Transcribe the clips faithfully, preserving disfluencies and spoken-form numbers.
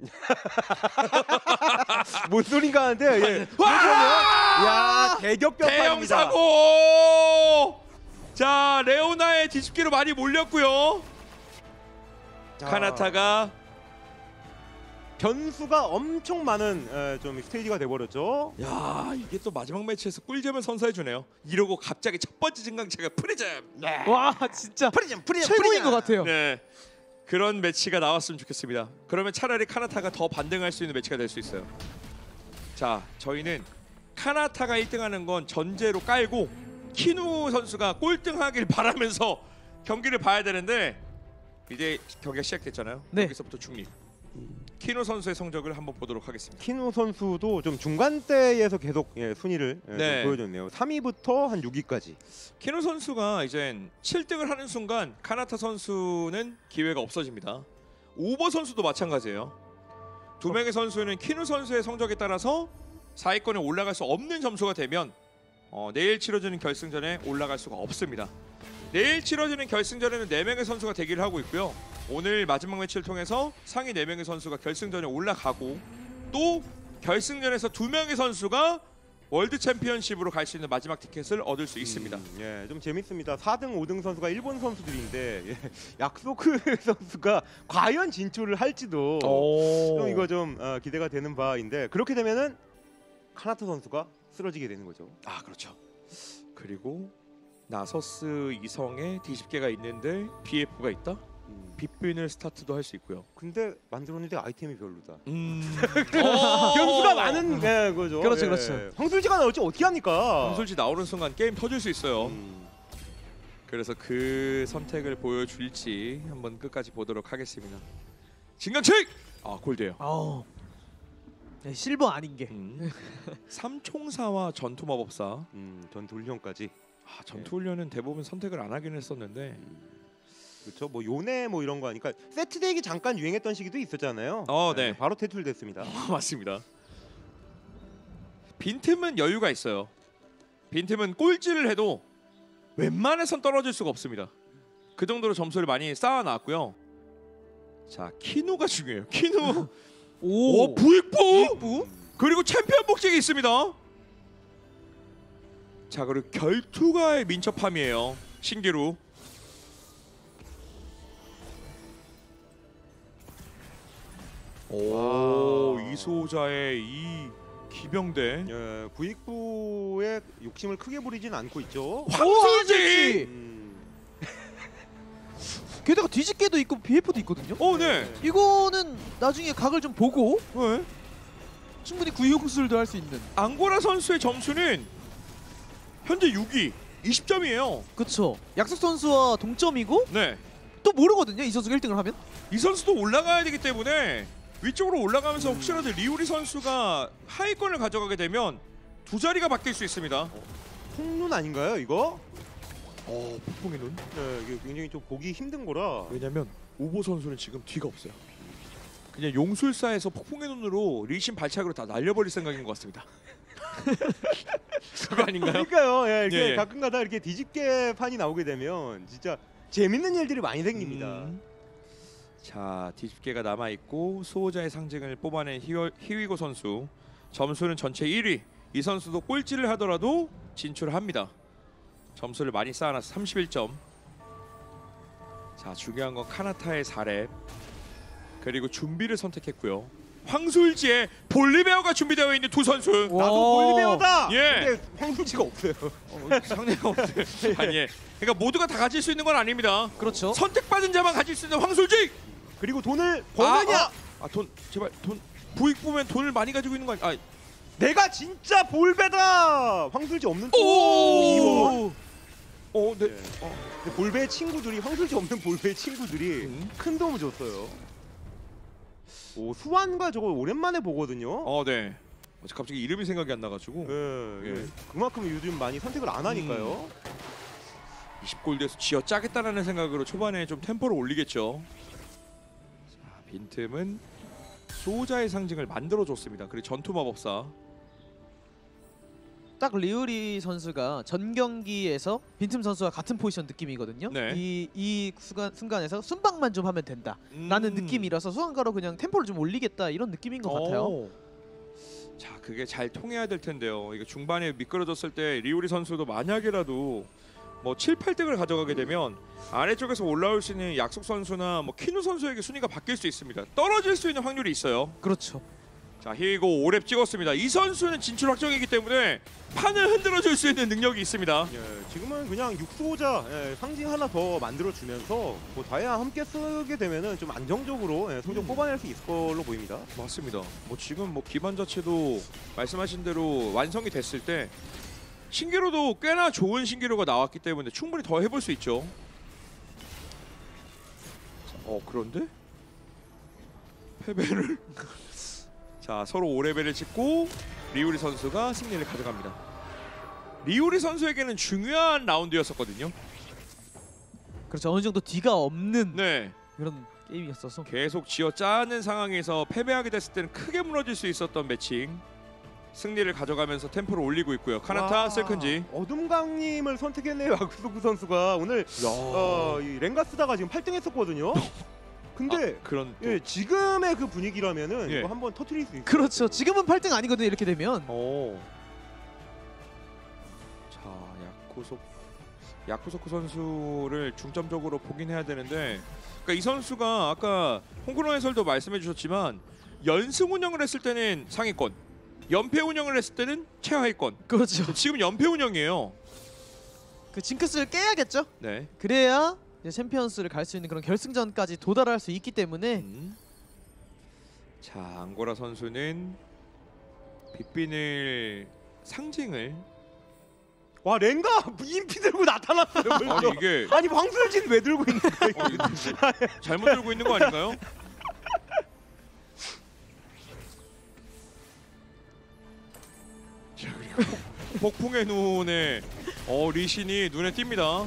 뭔 소린가 하는데 예. 야 대격 벽판입니다. 대형 사고. 자 레오나의 뒤집기로 많이 몰렸고요. 자, 카나타가 변수가 엄청 많은 에, 좀 스테이지가 돼버렸죠. 야 이게 또 마지막 매치에서 꿀잼을 선사해주네요. 이러고 갑자기 첫 번째 증강체가 프리즘. 네. 와 진짜 프리즘 프리즘 최고인 프리즘. 것 같아요. 네 그런 매치가 나왔으면 좋겠습니다. 그러면 차라리 카나타가 더 반등할 수 있는 매치가 될 수 있어요. 자 저희는 카나타가 일 등하는 건 전제로 깔고 키누 선수가 꼴등하길 바라면서 경기를 봐야 되는데 이제 경기가 시작됐잖아요. 네. 여기서부터 중립. 키누 선수의 성적을 한번 보도록 하겠습니다. 키누 선수도 좀 중간대에서 계속 예, 순위를 예, 네. 좀 보여줬네요. 삼 위부터 한 육 위까지. 키누 선수가 이젠 칠 등을 하는 순간 카나타 선수는 기회가 없어집니다. 오버 선수도 마찬가지예요. 두 명의 선수는 키누 선수의 성적에 따라서 사위권에 올라갈 수 없는 점수가 되면 어, 내일 치러지는 결승전에 올라갈 수가 없습니다. 내일 치러지는 결승전에는 네 명의 선수가 대기를 하고 있고요. 오늘 마지막 매치를 통해서 상위 네 명의 선수가 결승전에 올라가고 또 결승전에서 두 명의 선수가 월드 챔피언십으로 갈 수 있는 마지막 티켓을 얻을 수 있습니다. 음, 예, 좀 재밌습니다. 사 등, 오 등 선수가 일본 선수들인데 예, 약소크 선수가 과연 진출을 할지도 좀 이거 좀 어, 기대가 되는 바인데 그렇게 되면은 카나타 선수가 쓰러지게 되는 거죠. 아 그렇죠. 그리고 나서스 이성의 뒤집개가 있는데 비에프가 있다. 음, 빗빈을 스타트도 할 수 있고요. 근데 만들었는데 아이템이 별로다. 음. 변수가 많은 예, 거죠. 그렇죠, 예. 그렇죠. 황술지가 나올지 어떻게 합니까? 홍솔지 나오는 순간 게임 터질 수 있어요. 음, 그래서 그 선택을 보여줄지 한번 끝까지 보도록 하겠습니다. 진강책! 아 골드예요. 아우 네, 실버 아닌 게. 음. 삼총사와 전투마법사. 음, 전 돌형까지. 아, 전투훈련은 대부분 선택을 안 하긴 했었는데. 그렇죠. 뭐 요네 뭐 이런 거 하니까 세트 덱이 잠깐 유행했던 시기도 있었잖아요. 어, 네. 바로 퇴출됐습니다. 맞습니다. 빈틈은 여유가 있어요. 빈틈은 꼴찌를 해도 웬만해선 떨어질 수가 없습니다. 그 정도로 점수를 많이 쌓아놨고요. 자 키누가 중요해요. 키누. 오, 오 부익부. 부? 그리고 챔피언 복직이 있습니다. 자 그리고 결투가의 민첩함이에요. 신기루. 오 와. 이소자의 이 기병대. 예, 부익부의 욕심을 크게 부리진 않고 있죠. 황술지. 음, 게다가 뒤집개도 있고 비에프도 있거든요. 어 네. 이거는 나중에 각을 좀 보고 네. 충분히 구용술도 할 수 있는. 앙고라 선수의 점수는 현재 육 위, 이십 점이에요. 그쵸. 약속 선수와 동점이고 네. 또 모르거든요. 이 선수가 일 등을 하면. 이 선수도 올라가야 되기 때문에 위쪽으로 올라가면서 혹시라도 리우리 선수가 하위권을 가져가게 되면 두 자리가 바뀔 수 있습니다. 폭눈 아닌가요 이거? 어, 폭풍의 눈. 네, 이게 굉장히 좀 보기 힘든 거라. 왜냐면 오보 선수는 지금 뒤가 없어요. 그냥 용술사에서 폭풍의 눈으로 리신 발차기로 다 날려버릴 생각인 것 같습니다. 그거 아닌가요? 그러니까요. 예, 이렇게 예, 예. 가끔가다 이렇게 뒤집개 판이 나오게 되면 진짜 재밌는 일들이 많이 생깁니다. 음. 자 뒤집개가 남아있고 수호자의 상징을 뽑아낸 히어, 히위고 선수. 점수는 전체 일 위. 이 선수도 꼴찌를 하더라도 진출합니다. 점수를 많이 쌓아놔서 삼십일 점. 자 중요한 건 카나타의 사 렙 그리고 준비를 선택했고요. 황술지의 볼리베어가 준비되어 있는 두 선수. 와. 나도 볼리베어다. 예. 근데 황술지가 없어요. 어, 상대가 없어요. 아니 예. 그러니까 모두가 다 가질 수 있는 건 아닙니다. 그렇죠. 선택받은 자만 가질 수 있는 황술지. 그리고 돈을 버느냐? 아, 아, 돈 제발 돈 부익 보면 돈을 많이 가지고 있는 거 아니? 아, 내가 진짜 볼배다. 황술지 없는 오! 이원. 어, 네. 네. 근데 볼배의 친구들이 황술지 없는 볼배의 친구들이 음. 큰 도움을 줬어요. 오 수완과 저거 오랜만에 보거든요. 어, 네. 어, 갑자기 이름이 생각이 안 나가지고 예, 예. 예. 그만큼 요즘 많이 선택을 안 하니까요. 이십 골드에서 쥐어 짜겠다라는 생각으로 초반에 좀 템포를 올리겠죠. 자, 빈틈은 수호자의 상징을 만들어 줬습니다. 그리고 전투 마법사. 딱 리우리 선수가 전 경기에서 빈틈 선수와 같은 포지션 느낌이거든요. 네. 이, 이 순간, 순간에서 순방만 좀 하면 된다 라는 음. 느낌이라서 순간가로 그냥 템포를 좀 올리겠다 이런 느낌인 것 같아요. 오. 자, 그게 잘 통해야 될 텐데요. 이게 중반에 미끄러졌을 때 리우리 선수도 만약이라도 뭐 칠, 팔 등을 가져가게 되면 아래쪽에서 올라올 수 있는 약속 선수나 뭐 키누 선수에게 순위가 바뀔 수 있습니다. 떨어질 수 있는 확률이 있어요. 그렇죠. 자, 히고 오 렙 찍었습니다. 이 선수는 진출 확정이기 때문에 판을 흔들어줄 수 있는 능력이 있습니다. 예, 지금은 그냥 육수호자 예, 상징 하나 더 만들어주면서 뭐 다이아 함께 쓰게 되면은 좀 안정적으로 예, 성적 음. 뽑아낼 수 있을 걸로 보입니다. 맞습니다. 뭐 지금 뭐 기반 자체도 말씀하신 대로 완성이 됐을 때 신기로도 꽤나 좋은 신기로가 나왔기 때문에 충분히 더 해볼 수 있죠. 자, 어 그런데 패배를 자 서로 오 레벨을 찍고 리우리 선수가 승리를 가져갑니다. 리우리 선수에게는 중요한 라운드였었거든요. 그렇죠. 어느 정도 뒤가 없는 네, 그런 게임이었어서 계속 쥐어짜는 상황에서 패배하게 됐을 때는 크게 무너질 수 있었던 매칭. 승리를 가져가면서 템포를 올리고 있고요. 카나타, 와, 셀컨지. 어둠강님을 선택했네요. 아쿠소쿠 선수가 오늘 어, 이 랭가 쓰다가 지금 팔 등 했었거든요. 근데 아, 그런 또... 예, 지금의 그 분위기라면은 예. 이거 한번 터트릴 수 있어요. 그렇죠. 지금은 팔 등 아니거든요. 이렇게 되면. 오. 자, 야쿠소 야쿠소쿠 선수를 중점적으로 보긴 해야 되는데, 그러니까 이 선수가 아까 홍크롱 해설도 말씀해 주셨지만 연승 운영을 했을 때는 상위권, 연패 운영을 했을 때는 최하위권. 그렇죠. 지금 연패 운영이에요. 그 징크스를 깨야겠죠. 네. 그래야 이제 챔피언스를 갈 수 있는 그런 결승전까지 도달할 수 있기 때문에 음. 자, 앙고라 선수는 빗빈을 상징을 와, 랭가 인피 들고 나타났어요. 벌써. 아니 이게 아니 황술진 왜 들고 있는 거예요? 어, 이거 뭐 잘못 들고 있는 거 아닌가요? 자, 그리고 폭- 폭풍의 눈에 어 리신이 눈에 띕니다.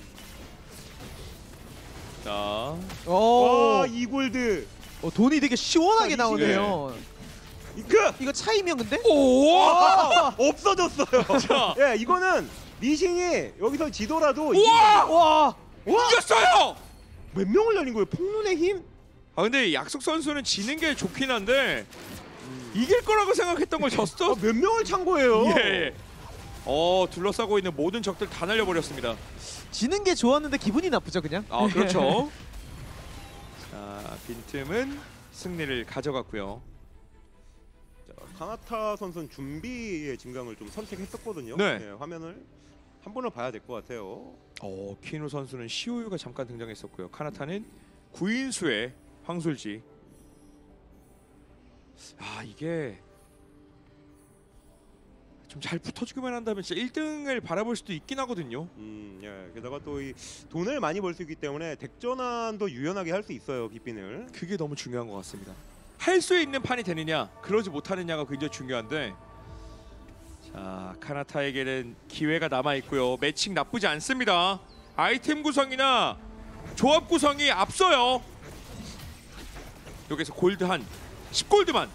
자, 오, 와, 이골드. 어, 돈이 되게 시원하게 아, 나오네요. 이크. 이거 차이면 근데? 오! 아, 없어졌어요. 자, 예, 이거는 리신이 여기서 지더라도 우와! 와, 이겼어요! 몇 명을 날린 거예요? 폭눈의 힘? 아 근데 약속 선수는 지는 게 좋긴 한데 이길 거라고 생각했던 걸 졌어. 아, 몇 명을 찬 거예요? 예. 어 둘러싸고 있는 모든 적들 다 날려버렸습니다. 지는 게 좋았는데 기분이 나쁘죠 그냥. 아 그렇죠. 자 빈틈은 승리를 가져갔고요. 자, 카나타 선수는 준비의 진강을 좀 선택했었거든요. 네. 예, 화면을 한 번을 봐야 될 것 같아요. 어 키누 선수는 시오유가 잠깐 등장했었고요. 카나타는 구인수의 황술지. 아 이게 좀 잘 붙어주기만 한다면 진짜 일 등을 바라볼 수도 있긴 하거든요. 음, 예. 게다가 또 이 돈을 많이 벌 수 있기 때문에 덱전환도 유연하게 할 수 있어요, 빗빈을. 그게 너무 중요한 것 같습니다. 할 수 있는 판이 되느냐, 그러지 못하느냐가 굉장히 중요한데, 자 카나타에게는 기회가 남아 있고요. 매칭 나쁘지 않습니다. 아이템 구성이나 조합 구성이 앞서요. 여기서 골드 한 십 골드만.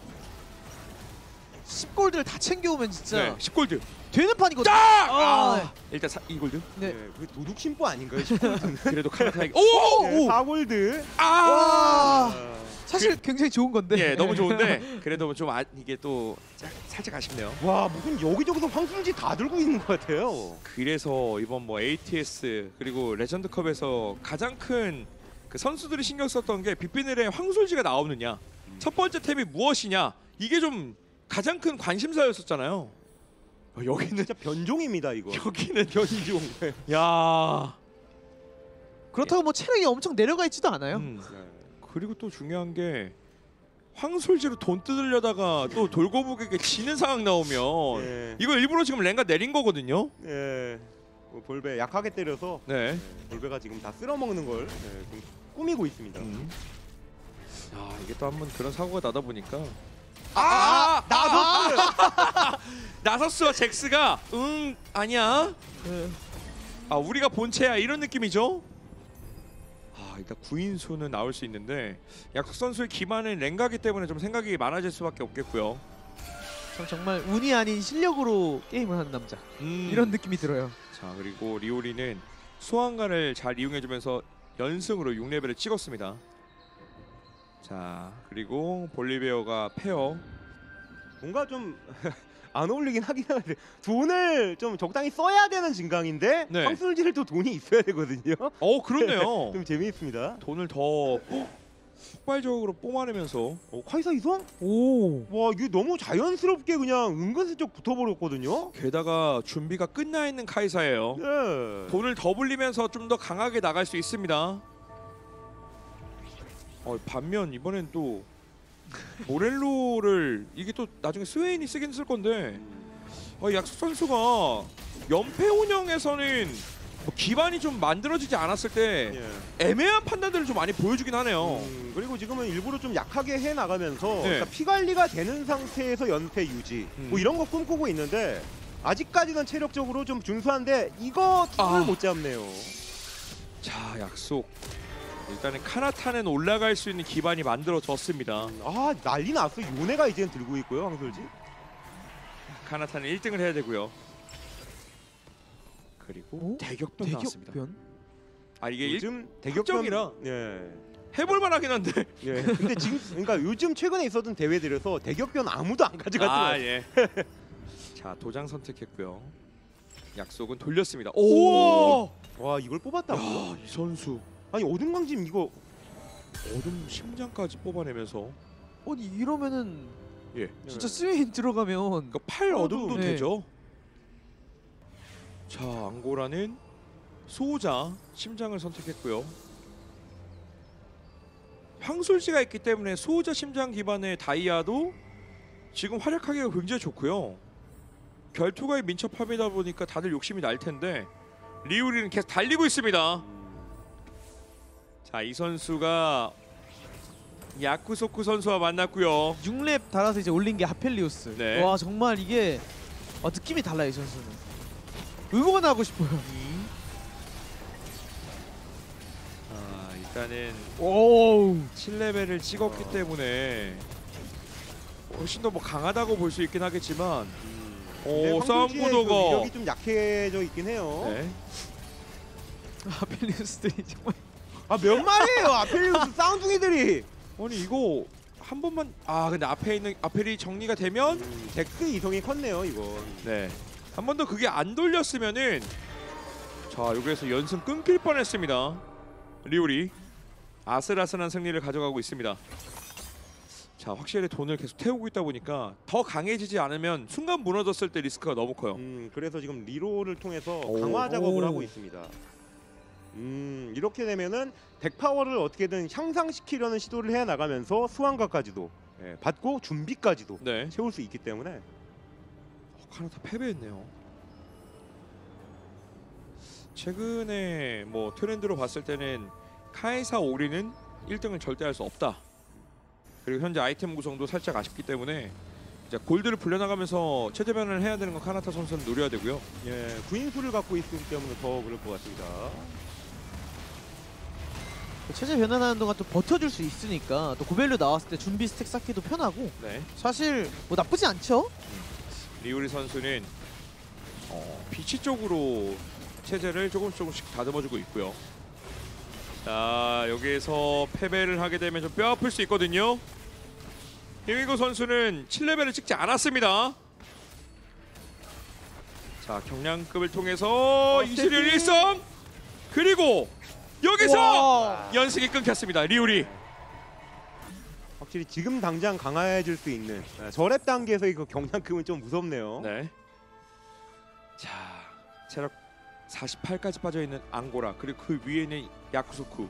십 골드를 다 챙겨오면 진짜 네, 십 골드. 되는 판이거든요. 딱! 아, 아, 일단 사, 이 골드. 네. 예, 그 도둑 심보 아닌가요? 십 골드는? 그래도 카나타에게 오! 예, 사 골드. 아! 와, 아, 사실 굉장히 좋은 건데. 예, 너무 좋은데 그래도 좀 아, 이게 또 짝- 살짝 아쉽네요. 와, 무슨 여기저기서 황술지 다 들고 있는 것 같아요. 그래서 이번 뭐 에이티에스 그리고 레전드컵에서 가장 큰 그 선수들이 신경 썼던 게 빗비늘의 황술지가 나오느냐, 음. 첫 번째 템이 무엇이냐, 이게 좀 가장 큰 관심사였었잖아요. 어, 여기는 진짜 변종입니다, 이거. 여기는 변종. 야. 그렇다고 뭐 체력이 엄청 내려가 있지도 않아요. 음. 네. 그리고 또 중요한 게 황술지로 돈 뜯으려다가 또 돌고북에게 지는 상황 나오면 예. 이거 일부러 지금 랭가 내린 거거든요. 예. 뭐 볼베 약하게 때려서 네. 예, 볼베가 지금 다 쓸어먹는 걸 예, 좀 꾸미고 있습니다. 음. 야 이게 또 한번 그런 사고가 나다 보니까 아, 나섰어요. 나서스와 잭스가 응 아니야. 네. 아 우리가 본체야 이런 느낌이죠. 아 일단 구인수는 나올 수 있는데 약속 선수의 기반은 랭가기 때문에 좀 생각이 많아질 수밖에 없겠고요. 참 정말 운이 아닌 실력으로 게임을 하는 남자 음. 이런 느낌이 들어요. 자 그리고 리오리는 소환관을 잘 이용해주면서 연승으로 육 레벨을 찍었습니다. 자 그리고 볼리베어가 페어. 뭔가 좀 안 어울리긴 하긴 하는데 돈을 좀 적당히 써야 되는 진강인데 네. 황술지를 또 돈이 있어야 되거든요. 어 그렇네요. 좀 재미있습니다. 돈을 더 폭발적으로 뽑아내면서 어, 카이사 이성? 오. 와 이게 너무 자연스럽게 그냥 은근슬쩍 붙어버렸거든요. 게다가 준비가 끝나 있는 카이사예요. 네. 돈을 더 불리면서 좀 더 강하게 나갈 수 있습니다. 어, 반면 이번엔 또 모렐로를 이게 또 나중에 스웨인이 쓰긴 쓸 건데 어, 약속 선수가 연패 운영에서는 뭐 기반이 좀 만들어지지 않았을 때 예. 애매한 판단들을 좀 많이 보여주긴 하네요. 음, 그리고 지금은 일부러 좀 약하게 해 나가면서 네. 그러니까 피 관리가 되는 상태에서 연패 유지 음. 뭐 이런 거 꿈꾸고 있는데 아직까지는 체력적으로 좀 준수한데 이거 틈을 아. 못 잡네요. 자 약속 일단은 카나타는 올라갈 수 있는 기반이 만들어졌습니다. 아 난리 났어. 요네가 이제는 들고 있고요 황솔지. 카나타는 일 등을 해야 되고요. 그리고 오? 대격변 나왔습니다. 대격변? 아 이게 요즘 확정이라. 대격변 예. 해볼 만하긴 한데. 예. 근데 지금 그러니까 요즘 최근에 있었던 대회들에서 대격변 아무도 안 가져갔더라고요. 아 예. 자 도장 선택했고요. 약속은 돌렸습니다. 오! 와 이걸 뽑았다고? 야, 이 선수 아니 어둠광짐 이거 어둠 심장까지 뽑아내면서 아니 이러면은 예. 진짜 스웨인 들어가면 그러니까 팔 어둠도 네. 되죠. 자 앙고라는 소호자 심장을 선택했고요. 황솔지가 있기 때문에 소호자 심장 기반의 다이아도 지금 활약하기가 굉장히 좋고요. 결투가에 민첩함이다 보니까 다들 욕심이 날 텐데 리우리는 계속 달리고 있습니다. 자 이 선수가 야쿠소쿠 선수와 만났고요. 육 렙 달아서 이제 올린 게 하펠리오스. 네. 와 정말 이게 어, 느낌이 달라요 이 선수는. 응원하고 싶어요. 아 일단은 오. 칠 레벨을 찍었기 때문에 훨씬 더 뭐 강하다고 볼 수 있긴 하겠지만 근데 오 싸움 황솔지의 그 구도가 위력이 좀 약해져 있긴 해요. 네. 하펠리오스들이 정말 아 몇 마리예요 아펠리우스 쌍둥이들이. 아니 이거 한 번만 아 근데 앞에 있는 아펠이 정리가 되면 음, 덱스 이성이 컸네요 이건. 네. 한 번 더 그게 안 돌렸으면은 자 여기에서 연승 끊길 뻔했습니다. 리오리 아슬아슬한 승리를 가져가고 있습니다. 자 확실히 돈을 계속 태우고 있다 보니까 더 강해지지 않으면 순간 무너졌을 때 리스크가 너무 커요. 음, 그래서 지금 리로를 통해서 오. 강화 작업을 오. 하고 있습니다. 음, 이렇게 되면은 덱 파워를 어떻게든 향상시키려는 시도를 해 나가면서 수완가까지도 예, 받고 준비까지도 네. 채울 수 있기 때문에 어, 카나타 패배했네요. 최근에 뭐 트렌드로 봤을 때는 카이사 오리는 일 등을 절대 할 수 없다. 그리고 현재 아이템 구성도 살짝 아쉽기 때문에 이제 골드를 불려나가면서 체제 변환을 해야 되는 건 카나타 선수는 노려야 되고요. 예, 구인수를 갖고 있기 때문에 더 그럴 것 같습니다. 체제 변환하는 동안 또 버텨줄 수 있으니까 또 고밸류 나왔을 때 준비 스택 쌓기도 편하고 네. 사실 뭐 나쁘지 않죠? 리우리 선수는 어, 비치 쪽으로 체제를 조금씩 조금씩 다듬어주고 있고요. 자 여기에서 패배를 하게 되면 좀 뼈 아플 수 있거든요. 히미고 선수는 칠 레벨을 찍지 않았습니다. 자 경량급을 통해서 이십일 일 점 그리고 여기서 와. 연승이 끊겼습니다. 리우리. 확실히 지금 당장 강화해질 수 있는 예, 저랩 단계에서의 그 경량금은 좀 무섭네요. 네. 자 체력 사십팔까지 빠져있는 앙고라 그리고 그 위에는 야쿠소쿠.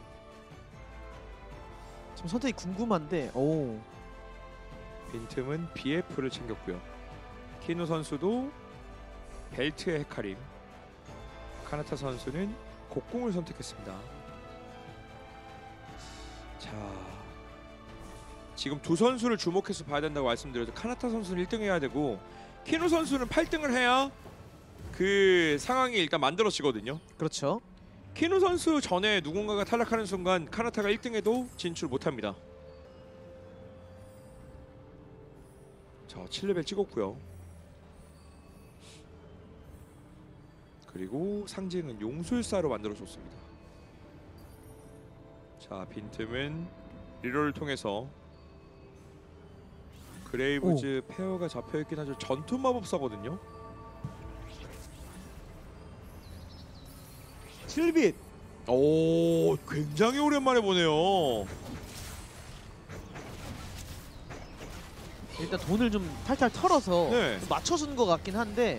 지금 선택이 궁금한데 오. 빈틈은 비에프를 챙겼고요. 키누 선수도 벨트의 헤카림. 카나타 선수는 곡궁을 선택했습니다. 자 지금 두 선수를 주목해서 봐야 된다고 말씀드렸죠. 카나타 선수는 일 등 해야 되고 키누 선수는 팔 등을 해야 그 상황이 일단 만들어지거든요. 그렇죠. 키누 선수 전에 누군가가 탈락하는 순간 카나타가 일 등해도 진출 못합니다. 자, 칠 레벨 찍었고요. 그리고 상징은 용술사로 만들어줬습니다. 자, 빈틈은 리롤을 통해서 그레이브즈 오. 페어가 잡혀있긴 하죠. 전투 마법사거든요. 칠 빛. 오, 굉장히 오랜만에 보네요. 일단 돈을 좀 탈탈 털어서 네. 좀 맞춰준 것 같긴 한데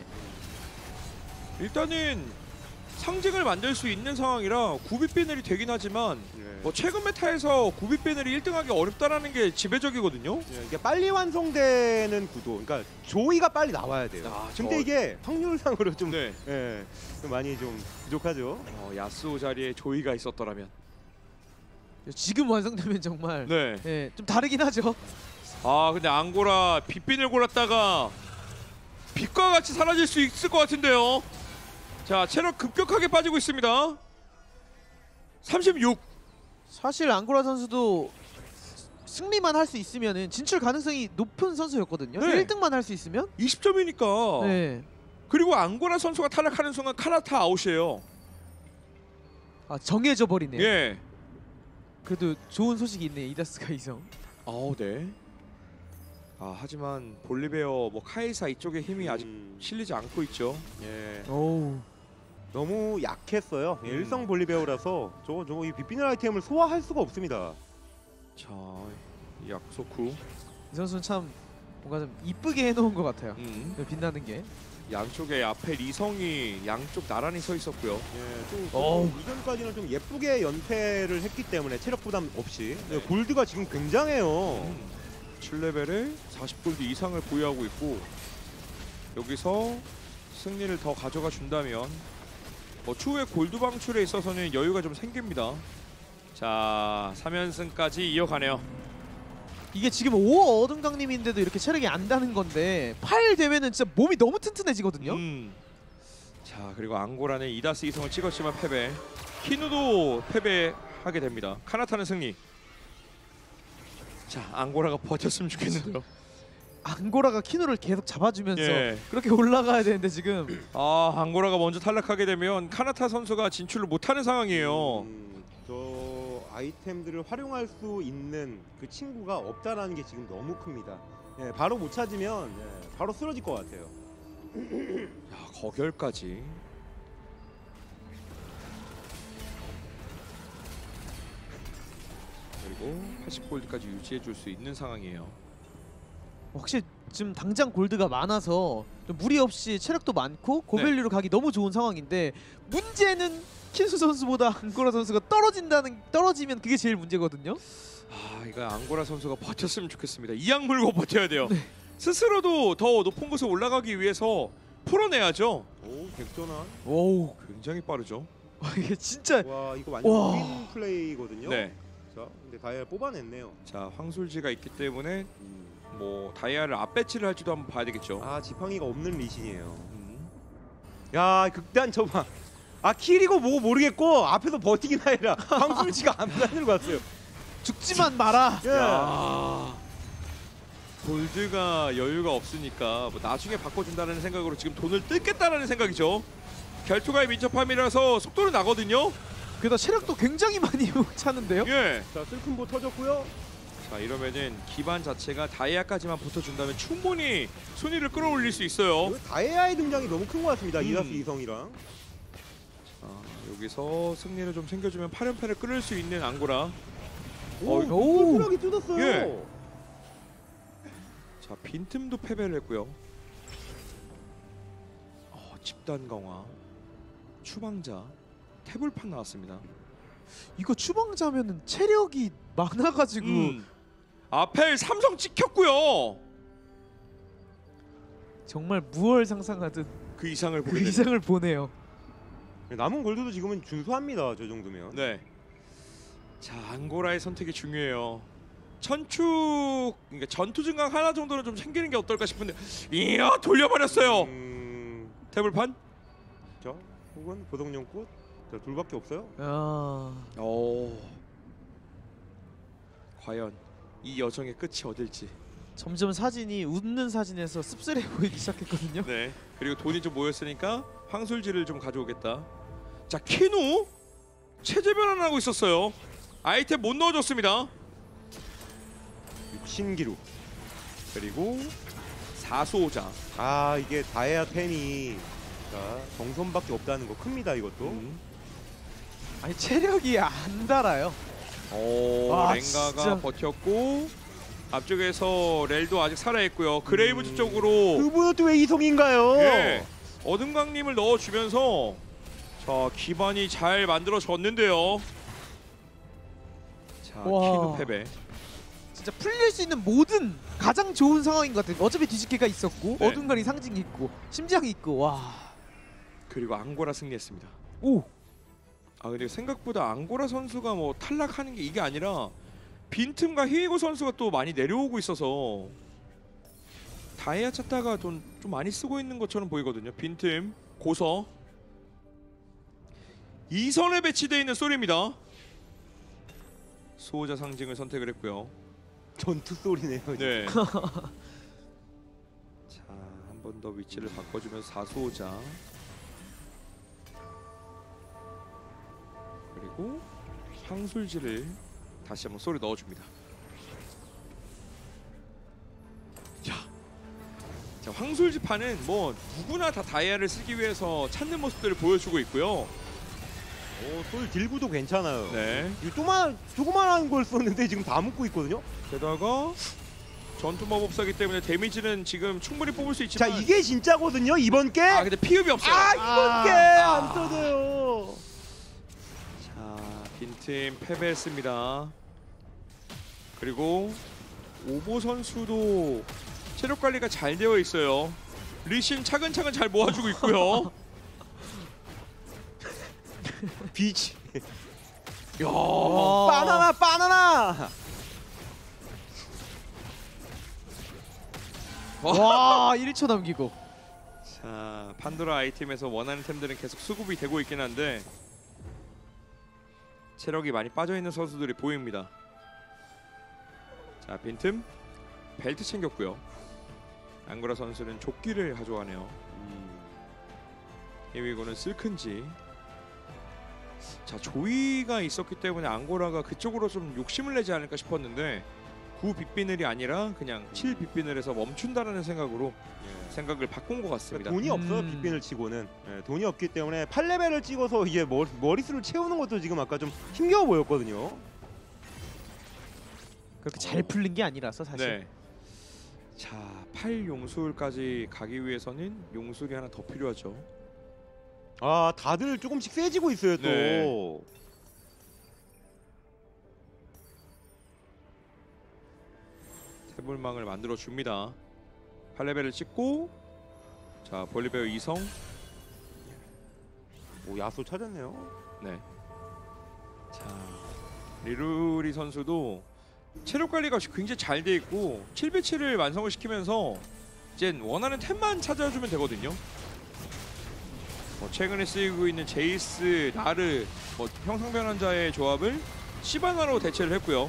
일단은 상징을 만들 수 있는 상황이라 구빛 배널이 되긴 하지만 네. 뭐 최근 메타에서 구빛 배널이 일 등하기 어렵다라는 게 지배적이거든요. 네, 이게 빨리 완성되는 구도. 그러니까 조이가 빨리 나와야 돼요. 아, 근데 저- 이게 확률상으로 좀, 네. 예, 좀 많이 좀 부족하죠. 어, 야스오 자리에 조이가 있었더라면. 지금 완성되면 정말 네. 예, 좀 다르긴 하죠. 아, 근데 앙고라 빛빈을 골랐다가 빛과 같이 사라질 수 있을 것 같은데요. 자, 체력 급격하게 빠지고 있습니다. 삼십육. 사실 앙고라 선수도 승리만 할 수 있으면은 진출 가능성이 높은 선수였거든요. 네. 일 등만 할 수 있으면. 이십 점이니까. 네. 그리고 앙고라 선수가 탈락하는 순간 카나타 아웃이에요. 아, 정해져 버리네요. 예. 그래도 좋은 소식이 있네. 이다스가 이성. 아우, 네. 아, 하지만 볼리베어 뭐 카이사 이쪽의 힘이 아직 음, 실리지 않고 있죠. 예, 오우. 너무 약했어요. 예, 음. 일성 볼리베오라서 저거 저거 이 빗비늘 아이템을 소화할 수가 없습니다. 자, 이 약소쿠. 이 선수는 참 뭔가 좀 이쁘게 해놓은 것 같아요. 음. 빛나는 게. 양쪽에 앞에 리성이 양쪽 나란히 서 있었고요. 예, 좀, 어우. 좀 이전까지는 좀 예쁘게 연패를 했기 때문에 체력 부담 없이 네. 골드가 지금 굉장해요. 음. 칠 레벨에 사십 골드 이상을 보유하고 있고 여기서 승리를 더 가져가 준다면 뭐 추후에 골드 방출에 있어서는 여유가 좀 생깁니다. 자, 삼 연승까지 이어가네요. 이게 지금 오 어둠강림인데도 이렇게 체력이 안 다는 건데 팔 되면은 진짜 몸이 너무 튼튼해지거든요. 음. 자, 그리고 앙고라는 이다스 이성을 찍었지만 패배. 키누도 패배하게 됩니다. 카나타는 승리. 자, 앙고라가 버텼으면 좋겠는데요. 앙고라가 키누를 계속 잡아주면서 예. 그렇게 올라가야 되는데 지금 아, 앙고라가 먼저 탈락하게 되면 카나타 선수가 진출을 못하는 상황이에요. 음, 저 아이템들을 활용할 수 있는 그 친구가 없다라는 게 지금 너무 큽니다. 예, 바로 못 찾으면 예, 바로 쓰러질 것 같아요. 야, 거결까지. 그리고 팔십 골드까지 유지해 줄 수 있는 상황이에요. 확실히 지금 당장 골드가 많아서 좀 무리 없이 체력도 많고 고밸류로 가기 너무 좋은 상황인데 문제는 킨수 선수보다 앙고라 선수가 떨어진다는 떨어지면 그게 제일 문제거든요. 아, 이거 앙고라 선수가 버텼으면 좋겠습니다. 이악 물고 버텨야 돼요. 네. 스스로도 더 높은 곳에 올라가기 위해서 풀어내야죠. 오, 백전환. 오우. 굉장히 빠르죠. 이게 진짜 와, 이거 완전 와. 윈 플레이거든요. 네. 자, 근데 다이아 뽑아냈네요. 자, 황술지가 있기 때문에 음. 뭐 다이아를 앞배치를 할지도 한번 봐야 되겠죠. 아, 지팡이가 없는 리신이에요. 음. 야, 극단 저봐. 아, 킬이고 뭐고 모르겠고 앞에서 버티긴 하느라 황술지가 안단으로 갔어요. 죽지만 마라. 예. 야, 골드가 여유가 없으니까 뭐 나중에 바꿔준다는 생각으로 지금 돈을 뜯겠다라는 생각이죠. 결투가의 민첩함이라서 속도는 나거든요. 게다가 체력도 굉장히 많이 차는데요. 예. 자, 슬픈보 터졌고요. 자, 이러면은 기반 자체가 다이아까지만 붙어준다면 충분히 순위를 끌어올릴 수 있어요. 이거 다이아의 등장이 너무 큰 것 같습니다. 음. 이다스 이성이랑. 자, 여기서 승리를 좀 챙겨주면 팔 연패를 끊을 수 있는 앙고라. 오, 오. 끈끈하게 뜯었어요. 예. 자, 빈틈도 패배를 했고요. 어, 집단 강화, 추방자, 태블판 나왔습니다. 이거 추방자면은 체력이 많아가지고 음. 아펠 삼성 찍혔고요. 정말 무얼 상상하든 그 이상을 그 보게 되네요. 이상을 보네요. 남은 골드도 지금은 준수합니다. 저 정도면. 네. 자, 앙고라의 선택이 중요해요. 천축, 그러니까 전투 증강 하나 정도는 좀 챙기는 게 어떨까 싶은데, 이야, 돌려버렸어요. 음, 태블판. 자, 혹은 보석용꽃. 자, 둘밖에 없어요. 아, 오. 과연 이 여정의 끝이 어딜지. 점점 사진이 웃는 사진에서 씁쓸해 보이기 시작했거든요. 네. 그리고 돈이 좀 모였으니까 황술지를 좀 가져오겠다. 자, 키누 체제 변환하고 있었어요. 아이템 못 넣어줬습니다. 신기루. 그리고 사수오자. 아 이게 다이아 템이 자, 정선밖에 없다는 거 큽니다 이것도. 음. 아니 체력이 안 달아요. 오, 와, 랭가가 진짜. 버텼고 앞쪽에서 렐도 아직 살아있고요. 그레이브즈 음. 쪽으로 그분은 또 왜 이성인가요? 예, 어둠강림을 넣어주면서 자 기반이 잘 만들어졌는데요. 자 와. 키누 패배. 진짜 풀릴 수 있는 모든 가장 좋은 상황인 것 같아요. 어차피 뒤집기가 있었고 네. 어둠간이 상징이 있고 심장이 있고 와. 그리고 앙고라 승리했습니다. 오. 아 근데 생각보다 앙고라 선수가 뭐 탈락하는 게 이게 아니라 빈틈과 히이고 선수가 또 많이 내려오고 있어서 다이아 찾다가 돈 좀 많이 쓰고 있는 것처럼 보이거든요. 빈틈, 고서 이 선에 배치되어 있는 소리입니다. 수호자 상징을 선택을 했고요. 전투 소리네요. 네. 자, 한 번 더 위치를 바꿔주면서 사수호자. 그리고 황술지를 다시 한번 소리 넣어줍니다. 자, 자 황술지판은 뭐 누구나 다 다이아를 쓰기 위해서 찾는 모습들을 보여주고 있고요. 오, 솔 딜구도 괜찮아요. 네. 이 조그만 조그만한 걸 썼는데 지금 다 묶고 있거든요. 게다가 전투 마법사기 때문에 데미지는 지금 충분히 뽑을 수 자 있지만 이게 진짜거든요 이번 게. 아 근데 피흡이 없어요. 아 이번 아. 게 안 터져요. 자, 빈팀 패배했습니다. 그리고 오보 선수도 체력 관리가 잘 되어 있어요. 리신 차근차근 잘 모아주고 있고요. 비치. 야, 와. 바나나 바나나. 와 일 초 남기고. 자, 판도라 아이템에서 원하는 템들은 계속 수급이 되고 있긴 한데 체력이 많이 빠져 있는 선수들이 보입니다. 자, 빈틈 벨트 챙겼고요. 앙고라 선수는 조끼를 가져가네요. 음. 헤위고는 슬큰지. 자, 조이가 있었기 때문에 앙고라가 그쪽으로 좀 욕심을 내지 않을까 싶었는데 구 빗비늘이 아니라 그냥 칠 빗비늘에서 멈춘다라는 생각으로 예. 생각을 바꾼 것 같습니다. 돈이 없어요 음. 빗빈을 치고는. 예, 돈이 없기 때문에 팔 레벨을 찍어서 이게 머리, 머리수를 채우는 것도 지금 아까 좀 힘겨워 보였거든요. 그렇게 잘 풀린 게 아니라서 사실. 네. 자, 팔 용술까지 가기 위해서는 용술이 하나 더 필요하죠. 아 다들 조금씩 세지고 있어요 또. 네. 태블망을 만들어 줍니다. 팔 레벨을 찍고 자, 볼리베어 이성. 오 야수 찾았네요. 네. 자, 리루리 선수도 체력 관리가 굉장히 잘 돼 있고 칠 비 칠을 완성을 시키면서 이제 원하는 템만 찾아주면 되거든요. 뭐 최근에 쓰이고 있는 제이스, 나르, 뭐 형상 변환자의 조합을 시바나로 대체를 했고요.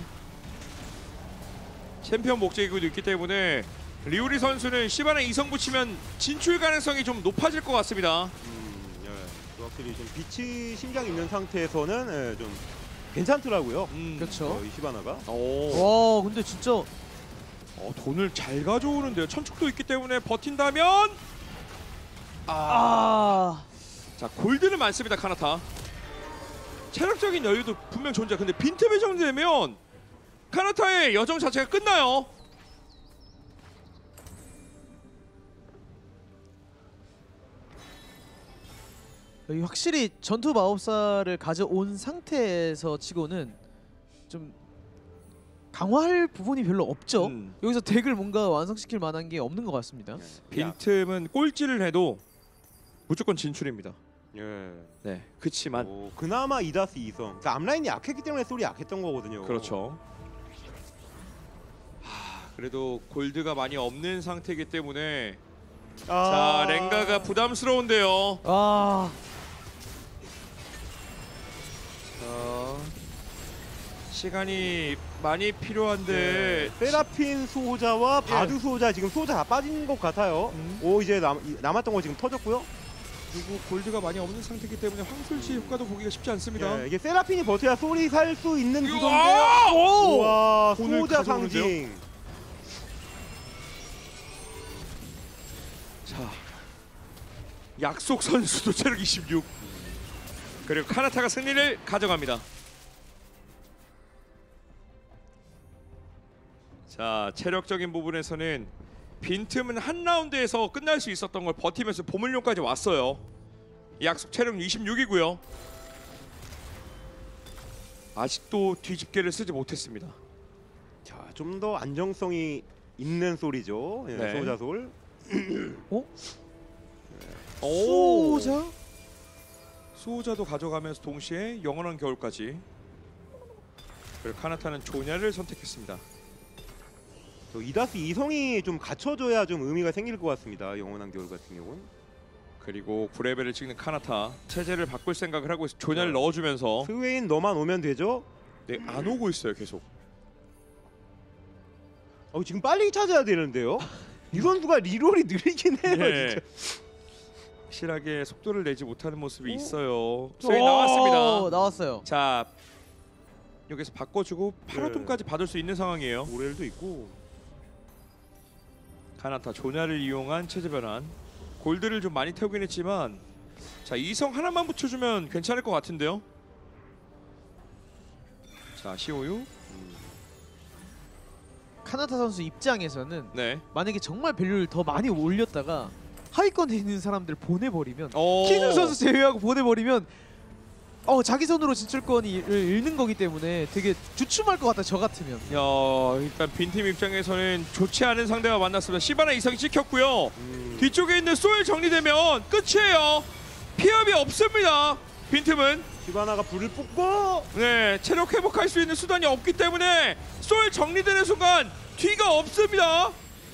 챔피언 목재기구도 있기 때문에 리우리 선수는 시바나 이성 붙이면 진출 가능성이 좀 높아질 것 같습니다. 음, 예. 확실히 좀 빛이 심장 있는 상태에서는 예, 좀 괜찮더라고요. 음, 그렇죠. 어, 이 시바나가. 오. 와 근데 진짜 어, 돈을 잘 가져오는데요. 천축도 있기 때문에 버틴다면 아. 자, 골드는 많습니다. 카나타. 체력적인 여유도 분명 존재. 근데 빈틈이 정리되면 카나타의 여정 자체가 끝나요. 여기 확실히 전투 마법사를 가져온 상태에서 치고는 좀 강화할 부분이 별로 없죠. 음. 여기서 덱을 뭔가 완성시킬 만한 게 없는 것 같습니다. 빈틈은 꼴찌를 해도 무조건 진출입니다. 예. 네, 그치만 오, 그나마 이다스 이성. 그러니까 앞라인이 약했기 때문에 소리 약했던 거거든요. 그렇죠. 하, 그래도 골드가 많이 없는 상태이기 때문에 아... 자, 랭가가 부담스러운데요. 아, 자, 시간이 많이 필요한데 네. 세라핀 수호자와 바드 예. 수호자 지금 수호자 다 빠진 것 같아요. 음. 오 이제 남, 이- 남았던 거 지금 터졌고요. 그리고 골드가 많이 없는 상태이기 때문에 황술지 효과도 보기가 쉽지 않습니다. 예, 이게 세라핀이 버텨야 소리 살 수 있는 이야! 구성인데요. 오! 와 오늘 수호자 가져오는데요? 상징. 자, 약속 선수도 체력 이십육. 그리고 카나타가 승리를 가져갑니다. 자, 체력적인 부분에서는 빈틈은 한 라운드에서 끝날 수 있었던 걸 버티면서 보물용까지 왔어요. 약속 체력 이십육이고요. 아직도 뒤집개를 쓰지 못했습니다. 자, 좀 더 안정성이 있는 소리죠. 예, 네. 수호자 솔. 오, 수호자? 수호자도 가져가면서 동시에 영원한 겨울까지. 그리고 카나타는 조냐를 선택했습니다. 저 이다스 이성이 좀 갖춰줘야 좀 의미가 생길 것 같습니다. 영원한 겨울 같은 경우는. 그리고 구 레벨을 찍는 카나타 체제를 바꿀 생각을 하고 있어. 조냐를 네. 넣어주면서 스웨인 너만 오면 되죠. 네, 안 오고 있어요 계속. 어, 지금 빨리 찾아야 되는데요. 이 선수가 리롤이 느리긴 해요. 네. 진짜. 확실하게 속도를 내지 못하는 모습이 오. 있어요. 오, 스웨인 나왔습니다. 나왔어요. 자, 여기서 바꿔주고 파라톤까지 네. 받을 수 있는 상황이에요. 모렐도 있고. 카나타 조냐를 이용한 체제 변환. 골드를 좀 많이 태우긴 했지만 자, 이성 하나만 붙여주면 괜찮을 것 같은데요. 자, 시오유. 카나타 선수 입장에서는 네. 만약에 정말 밸류를 더 많이 올렸다가 하위권에 있는 사람들 보내버리면 오. 키누 선수 제외하고 보내버리면 어 자기 손으로 진출권을 잃는 거기 때문에 되게 주춤할 것 같다 저 같으면. 야, 일단 빈팀 입장에서는 좋지 않은 상대와 만났습니다. 시바나 이성이 찍혔고요. 음. 뒤쪽에 있는 소일 정리되면 끝이에요. 피업이 없습니다. 빈틈은 시바나가 불을 뿜고. 네, 체력 회복할 수 있는 수단이 없기 때문에 소일 정리되는 순간 뒤가 없습니다.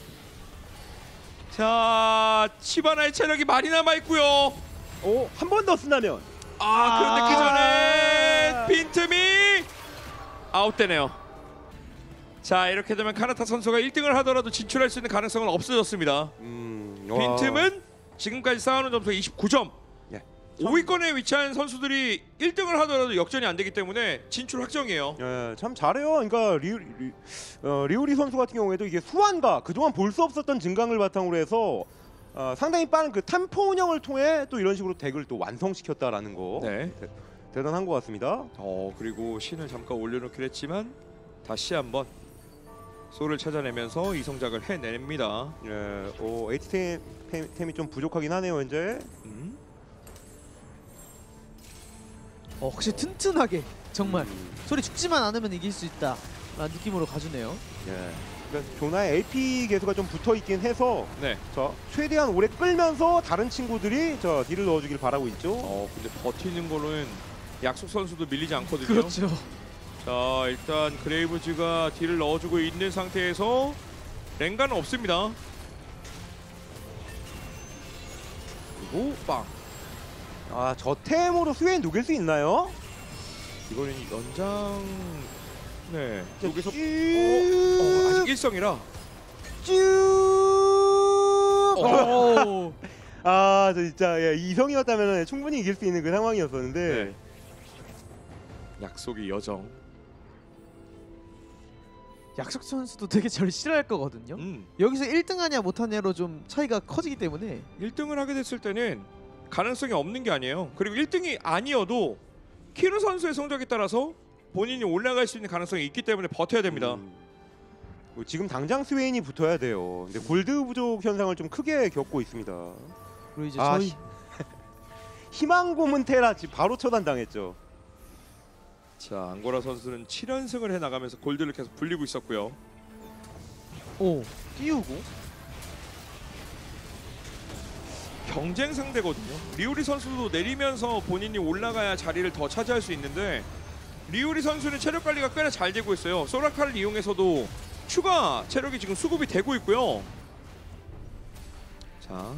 자, 시바나의 체력이 많이 남아 있고요. 오, 한 번 더 쓴다면. 아, 그런데 그 아. 전에 빈틈이 아웃되네요. 자, 이렇게 되면 카나타 선수가 일 등을 하더라도 진출할 수 있는 가능성은 없어졌습니다. 음, 와. 빈틈은 지금까지 쌓아놓은 점수가 이십구 점. 예. 오 위권에 위치한 선수들이 일 등을 하더라도 역전이 안 되기 때문에 진출 확정이에요. 예, 참 잘해요. 그러니까 리, 리, 어, 리우리 선수 같은 경우에도 이게 수완과 그동안 볼 수 없었던 증강을 바탕으로 해서 어, 상당히 빠른 그 템포 운영을 통해 또 이런 식으로 덱을 또 완성시켰다라는 거 네. 대, 대단한 것 같습니다. 어, 그리고 신을 잠깐 올려놓긴 했지만 다시 한번 소를 찾아내면서 이성작을 해냅니다. 예, 오, H 템, 템이 좀 부족하긴 하네요 현재. 음. 어 확실히 튼튼하게 정말 음, 소리 죽지만 않으면 이길 수 있다 라는 느낌으로 가주네요. 예. 그러니까 조나의 에이피 개수가 좀 붙어 있긴 해서 네. 저 최대한 오래 끌면서 다른 친구들이 저 딜을 넣어주길 바라고 있죠. 어, 근데 버티는 거는 약속 선수도 밀리지 않거든요. 그렇죠. 자, 일단 그레이브즈가 딜을 넣어주고 있는 상태에서 랭가는 없습니다. 그리고 빵. 아, 저 템으로 스웨인 녹일 수 있나요? 이거는 연장. 네. 여기서 어, 쭉 어, 아직 일성이라. 쭉. 오. 아, 저 진짜 예, 이성이었다면 충분히 이길 수 있는 그 상황이었었는데. 네. 약속이 여정. 약속 선수도 되게 절 싫어할 거거든요. 음. 여기서 일 등 하냐 못하냐로 좀 차이가 커지기 때문에 일 등을 하게 됐을 때는 가능성이 없는 게 아니에요. 그리고 일 등이 아니어도 키누 선수의 성적에 따라서 본인이 올라갈 수 있는 가능성이 있기 때문에 버텨야 됩니다. 음, 뭐 지금 당장 스웨인이 붙어야 돼요. 근데 골드 부족 현상을 좀 크게 겪고 있습니다. 그리고 이제 아, 저희 시- 희망 고문 테라 지금 바로 처단당했죠. 자, 앙고라 선수는 칠 연승을 해 나가면서 골드를 계속 불리고 있었고요. 오 띄우고 경쟁 상대거든요. 리우리 선수도 내리면서 본인이 올라가야 자리를 더 차지할 수 있는데 리우리 선수는 체력 관리가 꽤나 잘 되고 있어요. 소라카를 이용해서도 추가 체력이 지금 수급이 되고 있고요. 자,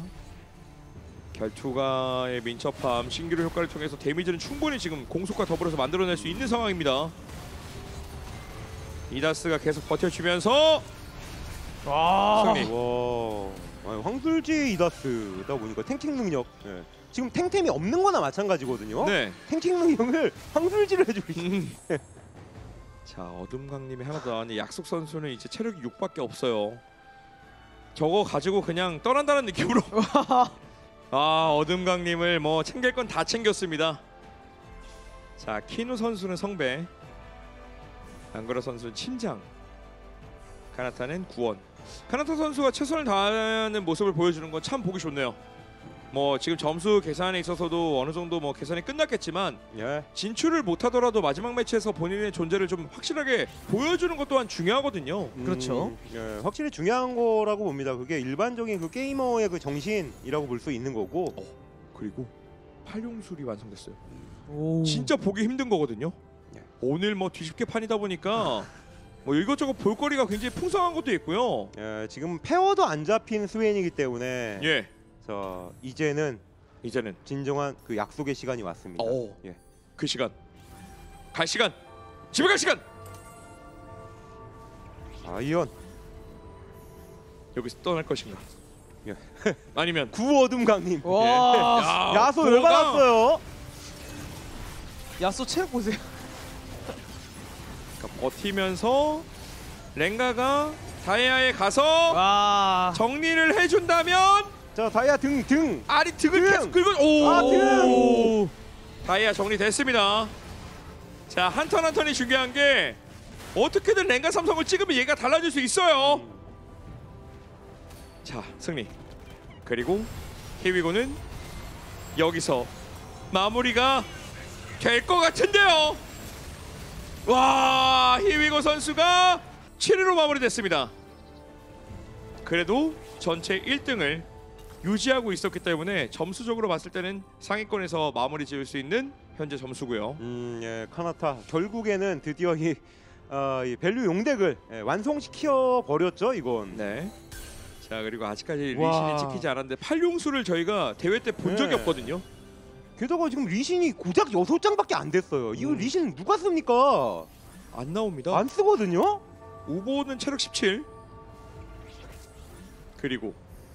결투가의 민첩함, 신기루 효과를 통해서 데미지는 충분히 지금 공속과 더불어서 만들어낼 수 있는 상황입니다. 이다스가 계속 버텨주면서 와. 승리. 와, 아니, 황술지 이다스다 보니까 탱킹 능력. 예. 지금 탱템이 없는 거나 마찬가지거든요. 네. 탱킹 능력을 황술지를 해주고 있어요. 음. 자, 어둠강님이 하나 더 나왔는데 약속 선수는 이제 체력이 육밖에 없어요. 저거 가지고 그냥 떠난다는 느낌으로. 아, 어둠강님을 뭐 챙길 건 다 챙겼습니다. 자, 키누 선수는 성배, 안그라 선수는 침장, 카나타는 구원. 카나타 선수가 최선을 다하는 모습을 보여주는 건 참 보기 좋네요. 뭐 지금 점수 계산에 있어서도 어느 정도 뭐 계산이 끝났겠지만 예. 진출을 못하더라도 마지막 매치에서 본인의 존재를 좀 확실하게 보여주는 것 또한 중요하거든요. 음, 그렇죠. 예, 확실히 중요한 거라고 봅니다. 그게 일반적인 그 게이머의 그 정신이라고 볼 수 있는 거고. 어, 그리고 팔용술이 완성됐어요. 오. 진짜 보기 힘든 거거든요. 예. 오늘 뭐 뒤집게 판이다 보니까 뭐 이것저것 볼거리가 굉장히 풍성한 것도 있고요. 예, 지금 페어도 안 잡힌 스웨인이기 때문에 예, 자, 이제는 이제는 진정한 그 약속의 시간이 왔습니다. 어, 예. 그 시간, 갈 시간, 집에 갈 시간. 아이언 여기서 떠날 것인가? 예. 아니면 구어둠강님. 와. 야, 야소 구호가- 열받았어요. 야쏘 체력 보세요. 그러니까 버티면서 랭가가 다이아에 가서 와. 정리를 해준다면 자, 다이아 등 등. 아리 등을 등! 계속 긁어. 오, 아, 등! 다이아 정리됐습니다. 자, 한 턴 한 턴이 중요한 게 어떻게든 랭가 삼성을 찍으면 얘가 달라질 수 있어요. 자, 승리. 그리고 히위고는 여기서 마무리가 될 것 같은데요. 와, 히위고 선수가 칠 위로 마무리됐습니다. 그래도 전체 일 등을 유지하고 있었기 때문에 점수적으로 봤을 때는 상위권에서 마무리 지을 수 있는 현재 점수고요. 음, 예, 카나타 결국에는 드디어 이, 어, 이 밸류 용덱을 예, 완성시켜 버렸죠, 이건. 네. 자, 그리고 아직까지 와. 리신이 찍히지 않았는데 팔용수를 저희가 대회 때 본 적이 네. 없거든요. 게다가 지금 리신이 고작 여섯 장밖에 안 됐어요. 이거 음. 리신 누가 씁니까? 안 나옵니다. 안 쓰거든요. 우보는 체력 십칠. 그리고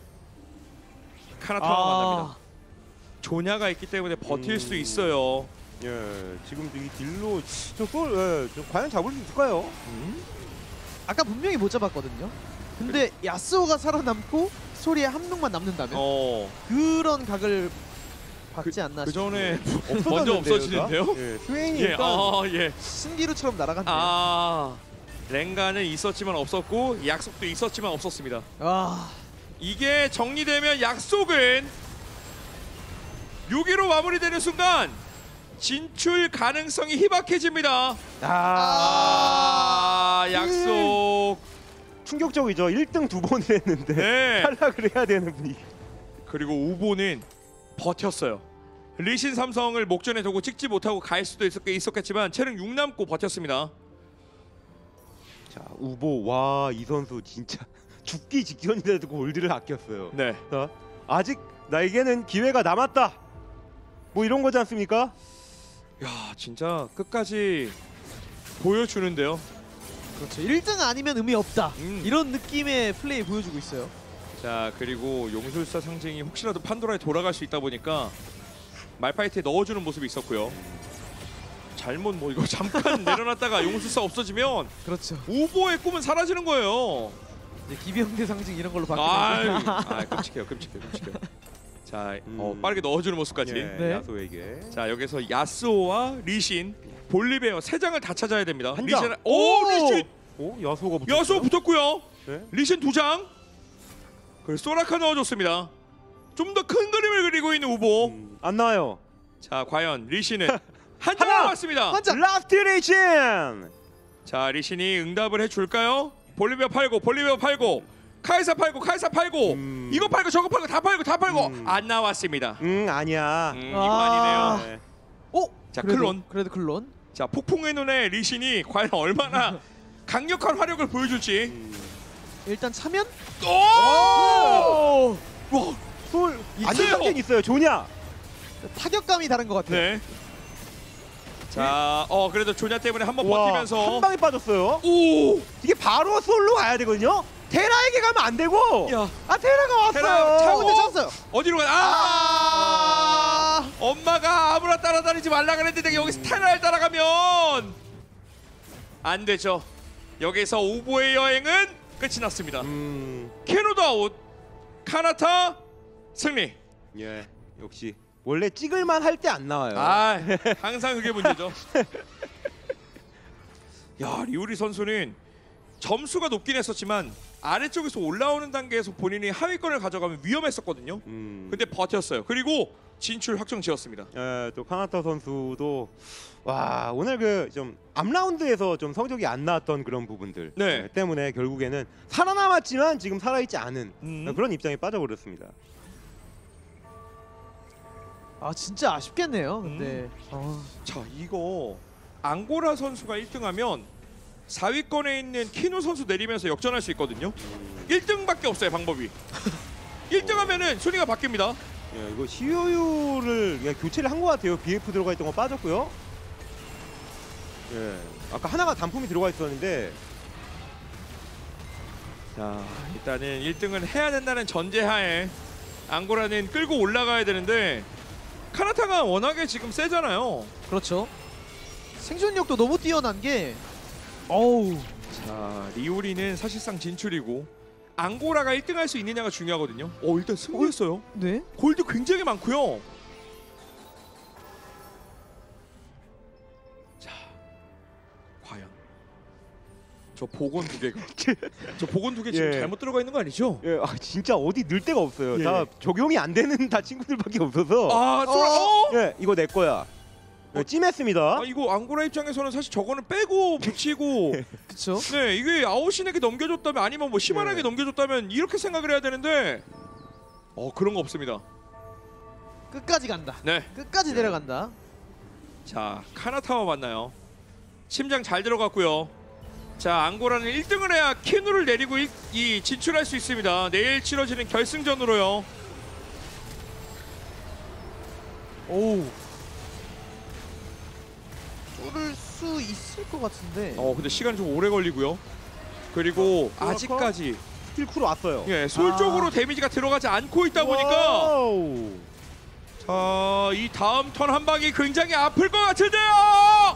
카나타와 만납니다. 조냐가 있기 때문에 버틸 음. 수 있어요. 예, 지금 이 딜로 저 쏠, 예, 저 과연 잡을 수 있을까요? 음? 아까 분명히 못 잡았거든요. 근데 야스오가 살아남고 소리에 한 명만 남는다면 어, 그런 각을 받지 않나 그 싶어요. 전에 없어졌는데요, 먼저 없어지는데요? 다? 예, 스웨인이 예, 일단 아, 예. 신기루처럼 날아갔네요. 아, 랭가는 있었지만 없었고 약속도 있었지만 없었습니다. 와. 이게 정리되면 약속은 육 위로 마무리되는 순간 진출 가능성이 희박해집니다. 아, 아, 약속. 충격적이죠. 일 등 두 번을 했는데 네. 탈락을 해야 되는 분위기. 그리고 우보는 버텼어요. 리신 삼성을 목전에 두고 찍지 못하고 갈 수도 있었, 있었겠지만 체력 육 남고 버텼습니다. 자, 우보 와, 이 선수 진짜 죽기 직전인데도 골드를 아꼈어요. 네. 자, 아직 나에게는 기회가 남았다. 뭐 이런 거지 않습니까? 야, 진짜 끝까지 보여주는데요. 그렇죠. 일 등 아니면 의미 없다. 음. 이런 느낌의 플레이 보여주고 있어요. 자, 그리고 용술사 상징이 혹시라도 판도라에 돌아갈 수 있다 보니까 말파이트에 넣어주는 모습이 있었고요. 잘못 뭐 이거 잠깐 내려놨다가 용술사 없어지면 그렇죠. 우보의 꿈은 사라지는 거예요. 이제 기병대 상징 이런 걸로 아이, 바뀌는 아, 끔찍해요, 끔찍해요, 끔찍해요. 자, 음. 어, 빠르게 넣어주는 모습까지. 예, 네. 야소에게. 자, 여기서 야스오와 리신, 볼리베어 세 장을 다 찾아야 됩니다. 한 장. 리신, 오, 리신, 오, 야소가 붙었어요. 야스오 붙었고요. 네. 리신 두 장. 그리고 소라카 넣어줬습니다. 좀 더 큰 그림을 그리고 있는 우보. 음, 안 나와요. 자, 과연 리신은 한 하나! 장 남았습니다. 한 장! 라스트 리신. 자, 리신이 응답을 해줄까요? 볼리베어 팔고, 볼리베어 팔고, 카이사 팔고, 카이사 팔고, 음. 이거 팔고, 저거 팔고, 다 팔고, 다 팔고, 음. 안 나왔습니다. 음, 아니야. 음, 아. 이거 아니네요. 네. 오! 자, 그래도, 클론. 그래도 클론. 자, 폭풍의 눈에 리신이 과연 얼마나 강력한 화력을 보여줄지. 음. 일단 차면 오! 와, 솔 있어요. 안정적인 있어요. 조냐. 타격감이 다른 것 같아요. 네. 자, 어 그래도 조냐 때문에 한번 와, 버티면서 한 방에 빠졌어요. 오! 이게 바로 솔로 가야 되거든요. 테라에게 가면 안 되고. 야. 아 테라가 왔어요. 테라 차고 근데 쳤어요. 어디로 가? 아! 아. 엄마가 아무나 따라다니지 말라 그랬는데 여기서 테라를 따라가면 안 되죠. 여기서 오보의 여행은 끝이 났습니다. 음, 캐노도 아웃. 카나타 승리. 예, 역시 원래 찍을만 할 때 안 나와요. 아, 항상 그게 문제죠. 야, 리우리 선수는 점수가 높긴 했었지만 아래쪽에서 올라오는 단계에서 본인이 하위권을 가져가면 위험했었거든요. 음, 근데 버텼어요. 그리고 진출 확정 지었습니다. 예, 또 카나타 선수도 와 오늘 그 좀 앞라운드에서 좀 성적이 안 나왔던 그런 부분들 네. 예, 때문에 결국에는 살아남았지만 지금 살아있지 않은 음. 그런 입장에 빠져버렸습니다. 아 진짜 아쉽겠네요. 근데 음. 아, 자, 이거 앙고라 선수가 일 등하면 사 위권에 있는 키누 선수 내리면서 역전할 수 있거든요. 일 등밖에 없어요, 방법이. 일 등 하면은 순위가 바뀝니다. 예, 이거 시효율을 그냥 교체를 한 것 같아요. 비에프 들어가 있던 거 빠졌고요. 예, 아까 하나가 단품이 들어가 있었는데 자, 일단은 일 등은 해야 된다는 전제하에 앙고라는 끌고 올라가야 되는데 카나타가 워낙에 지금 세잖아요. 그렇죠. 생존력도 너무 뛰어난 게 어우 자, 리오리는 사실상 진출이고 앙고라가 일 등 할 수 있느냐가 중요하거든요. 어, 일단 승리했어요. 네. 골드 굉장히 많고요. 자, 과연 저 복원 두 개가 저 복원 두 개 지금 예. 잘못 들어가 있는 거 아니죠? 예, 아, 진짜 어디 넣을 데가 없어요. 예. 다 적용이 안 되는 다 친구들밖에 없어서 아, 쏘라. 어? 예, 이거 내 거야. 예, 찜했습니다. 아, 이거 앙고라 입장에서는 사실 저거는 빼고 붙이고 그렇죠. 네, 이게 아웃신에게 넘겨줬다면 아니면 뭐 시바나에게 네. 넘겨줬다면 이렇게 생각을 해야 되는데 어, 그런 거 없습니다. 끝까지 간다. 네. 끝까지 네. 내려간다. 자, 카나타와 만나요. 심장 잘 들어갔고요. 자, 앙고라는 일 등을 해야 키누를 내리고 이, 이 진출할 수 있습니다. 내일 치러지는 결승전으로요. 오. 뚫을 수 있을 것 같은데. 어, 근데 시간이 좀 오래 걸리고요. 그리고 어, 아직까지 스틸 쿠로 왔어요. 예, 솔 아. 쪽으로 데미지가 들어가지 않고 있다 보니까 와우. 자, 이 다음 턴 한 방이 굉장히 아플 것 같은데요.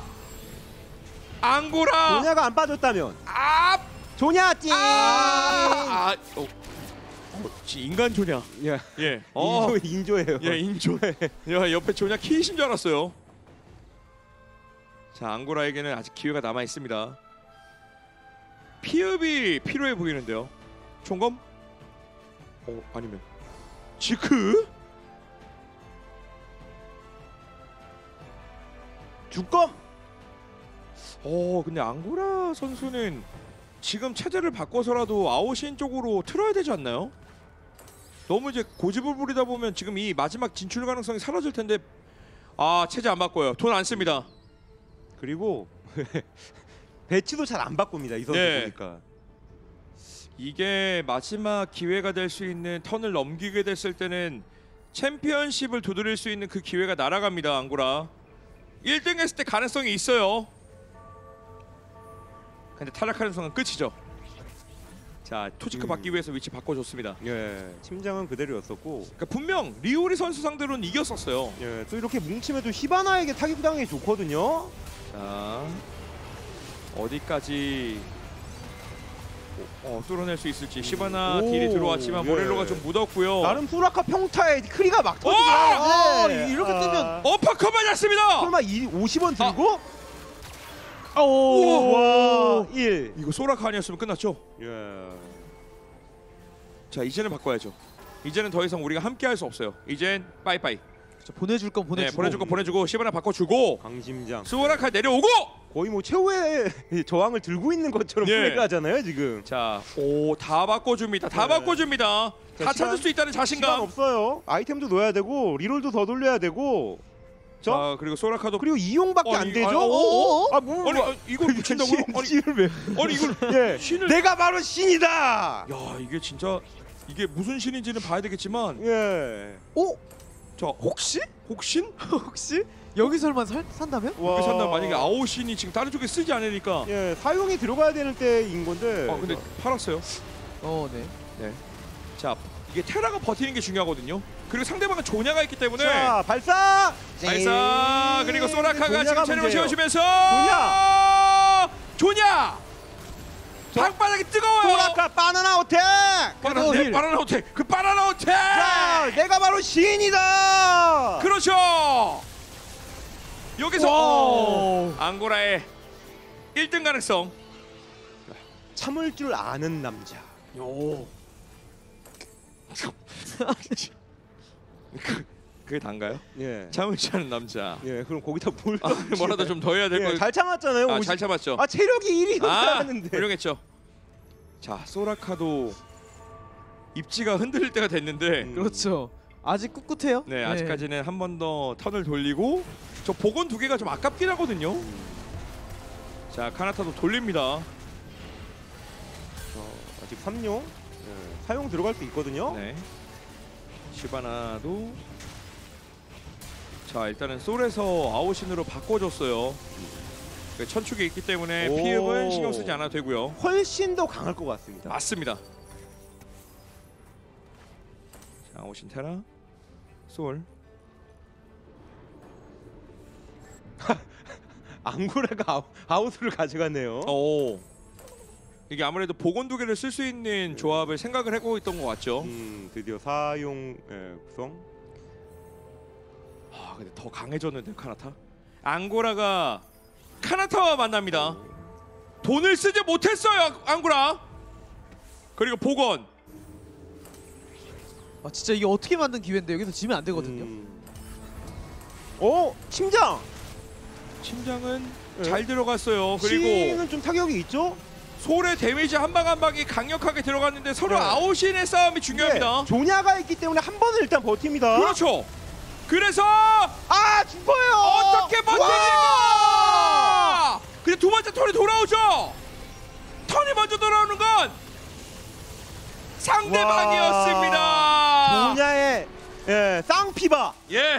앙고라. 조냐가 안 빠졌다면 아, 조냐 찡. 아, 아, 어, 어, 지- 인간 조냐. 예. 예, 어, 인조 인조예요. 예, 인조. 야, 옆에 조냐 키이신 줄 알았어요. 자, 앙고라에게는 아직 기회가 남아 있습니다. 피읍이 필요해 보이는데요. 총검? 어, 아니면 지크? 주검. 어, 근데 앙고라 선수는 지금 체제를 바꿔서라도 아웃인 쪽으로 틀어야 되지 않나요? 너무 이제 고집을 부리다 보면 지금 이 마지막 진출 가능성이 사라질 텐데 아, 체제 안 바꿔요. 돈 안 씁니다. 그리고 배치도 잘 안 바꿉니다. 이 선수 네. 보니까. 이게 마지막 기회가 될 수 있는 턴을 넘기게 됐을 때는 챔피언십을 두드릴 수 있는 그 기회가 날아갑니다. 앙고라 일 등 했을 때 가능성이 있어요. 근데 탈락하는 순간 끝이죠. 자, 토지크 음. 받기 위해서 위치 바꿔줬습니다. 예, 심장은 그대로였었고. 그러니까 분명 리오리 선수 상대로는 이겼었어요. 예, 또 이렇게 뭉치면 또 히바나에게 타격당하기 좋거든요. 자, 어디까지 어, 어, 뚫어낼 수 있을지. 시바나 오, 딜이 들어왔지만 예. 모렐로가 좀 묻었고요. 나름 수라카 평타에 크리가 막 오! 터지긴 아, 하는데 이렇게 뜨면 어퍼컷 맞았습니다. 설마 이 오십 원 들고? 오. 와, 일. 이거 소라카 아니었으면 끝났죠. 예. 자, 이제는 바꿔야죠. 이제는 더 이상 우리가 함께 할 수 없어요. 이젠 빠이빠이. 자, 보내줄 건 네, 보내주고. 보내줄 거 보내주고 시바나 바꿔주고 강심장. 소라카 내려오고. 거의 뭐 최후의 저항을 들고 있는 것처럼 예. 플레이를 하잖아요 지금. 자, 오, 다 바꿔줍니다. 다 네. 바꿔줍니다. 자, 다 시간- 찾을 수 있다는 시간 자신감. 없어요. 아이템도 넣어야 되고 리롤도 더 돌려야 되고. 저 자, 그리고 소라카도 그리고 이용밖에 어, 안 이- 되죠. 아, 어, 어, 아, 뭐, 아니, 뭐. 아, 이걸 붙인다고요? 아니, 신을 왜? 아니 이걸 예. 신을 내가 바로 신이다. 야, 이게 진짜 이게 무슨 신인지는 봐야 되겠지만 예. 오. 자 혹시? 혹신? 혹시 여기서만 살, 산다면? 와. 여기 산다 만약에 아오신이 지금 다른 쪽에 쓰지 않으니까. 예, 사용이 들어가야 되는 때인 건데. 아 근데 팔았어요. 어, 네. 네. 자 이게 테라가 버티는 게 중요하거든요. 그리고 상대방은 조냐가 있기 때문에. 자, 발사! 발사 그리고 소라카가 지금 체력을 채워주면서 조냐! 조냐 방바닥이 뜨거워요. 소라카 바나나 어택! 바나나 힐. 바나나 호텔 그 바나나 호텔. 자, 내가 바로 시인이다! 그렇죠. 여기서 오. 오, 앙고라의 일 등 가능성. 참을 줄 아는 남자. 요. 그, 그게 단가요? 예. 참을 줄 아는 남자. 예, 그럼 거기다 뭘 아, 뭐라도 좀 더 해야 될 예, 거예요. 잘 참았잖아요. 아, 오십- 잘 참았죠. 아, 체력이 일 위로 아, 나왔는데. 훌륭했죠. 자, 소라카도 입지가 흔들릴 때가 됐는데 음. 그렇죠. 아직 꿋꿋해요. 네, 아직까지는 한 번 더 턴을 돌리고 저 복원 두 개가 좀 아깝긴 하거든요. 자, 카나타도 돌립니다. 어, 아직 삼용 예, 사용 들어갈 수 있거든요. 네. 시바나도 자, 일단은 솔에서 아오신으로 바꿔줬어요. 그 천축이 있기 때문에 오. 피흡은 신경 쓰지 않아도 되고요. 훨씬 더 강할 것 같습니다. 맞습니다. 자, 아오신 테라 솔. 앙고라가 아웃, 아웃을 가져갔네요. 오. 이게 아무래도 복원 두 개를 쓸 수 있는 조합을 생각을 하고 있던 것 같죠. 음, 드디어 사용 예, 구성. 아, 근데 더 강해졌는데 카나타. 앙고라가 카나타와 만납니다. 돈을 쓰지 못했어요, 앙고라. 그리고 복원. 아, 진짜 이게 어떻게 만든 기회인데 여기서 지면 안 되거든요. 음. 오, 침장. 심장은 네. 잘 들어갔어요. 그리고 시는 좀 타격이 있죠? 솔의 데미지 한 방 한 방이 강력하게 들어갔는데 서로 네. 아오신의 싸움이 중요합니다. 네, 조냐가 있기 때문에 한 번은 일단 버팁니다. 그렇죠. 그래서 아, 죽어요. 어떻게 버티는가? 근데 두 번째 턴이 돌아오죠. 턴이 먼저 돌아오는 건 상대방이었습니다. 조냐의 예, 쌍피바. 예.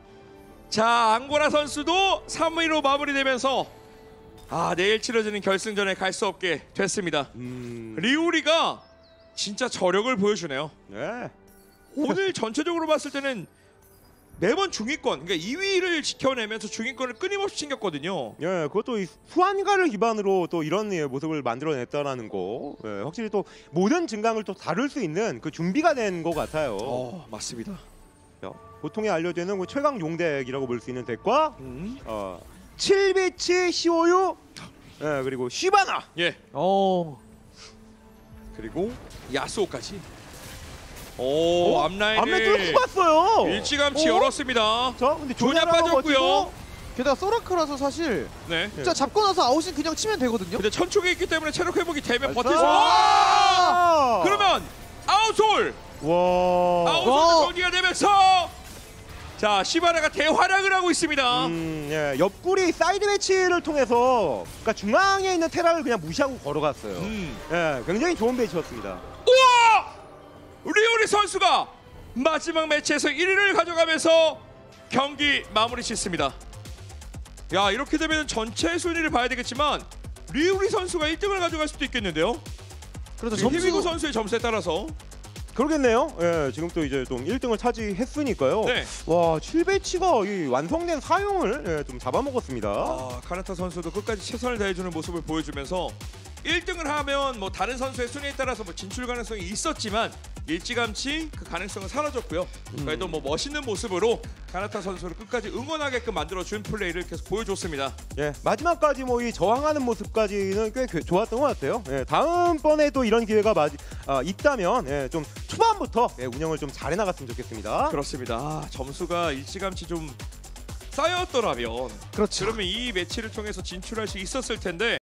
자, 앙고라 선수도 삼 위로 마무리되면서 아, 내일 치러지는 결승전에 갈 수 없게 됐습니다. 음. 리우리가 진짜 저력을 보여주네요. 네. 오늘 전체적으로 봤을 때는 매번 중위권, 그러니까 이 위를 지켜내면서 중위권을 끊임없이 챙겼거든요. 예, 그것도 이 수완가를 기반으로 또 이런 예, 모습을 만들어냈다라는 거, 예, 확실히 또 모든 증강을 또 다룰 수 있는 그 준비가 된 것 같아요. 어, 맞습니다. 자, 보통에 알려지는 그 최강 용덱이라고 볼 수 있는 덱과 음. 어, 칠 비치 시오유, 예, 그리고 시바나. 예. 어. 그리고 야스오까지. 오, 어? 앞라인을 앞면 뚫고 갔어요. 일찌감치 어? 열었습니다. 자, 근데 조냐 조냐가 빠졌고요. 버티고, 게다가 소라카라서 사실 네. 진짜 잡고 나서 아웃이 그냥 치면 되거든요. 근데 천축이 있기 때문에 체력 회복이 되면 발사! 버틸 수. 와! 그러면 아웃솔. 와. 아웃솔 와. 정리가 되면서 자, 시바나가 대활약을 하고 있습니다. 음, 예, 옆구리 사이드 매치를 통해서 그러니까 중앙에 있는 테라를 그냥 무시하고 걸어갔어요. 음. 예, 굉장히 좋은 배치였습니다. 우와! 리오리 선수가 마지막 매치에서 일 위를 가져가면서 경기 마무리 짓습니다. 야, 이렇게 되면 전체 순위를 봐야 되겠지만 리오리 선수가 일 등을 가져갈 수도 있겠는데요. 그래서 히비고 점수 선수의 점수에 따라서. 그러겠네요. 예, 지금 또 이제 좀 일 등을 차지했으니까요. 네. 와, 칠 배치가 이 완성된 사용을 예, 좀 잡아먹었습니다. 아, 카나타 선수도 끝까지 최선을 다해주는 모습을 보여주면서 일 등을 하면 뭐 다른 선수의 순위에 따라서 뭐 진출 가능성이 있었지만 일찌감치 그 가능성은 사라졌고요. 그래도 뭐 멋있는 모습으로 카나타 선수를 끝까지 응원하게끔 만들어준 플레이를 계속 보여줬습니다. 예, 마지막까지 뭐 이 저항하는 모습까지는 꽤 그- 좋았던 것 같아요. 예, 다음번에도 이런 기회가 마, 아, 있다면 예, 좀 초반부터 예, 운영을 좀 잘해 나갔으면 좋겠습니다. 그렇습니다. 아, 점수가 일찌감치 좀 쌓였더라면 그렇죠. 그러면 이 매치를 통해서 진출할 수 있었을 텐데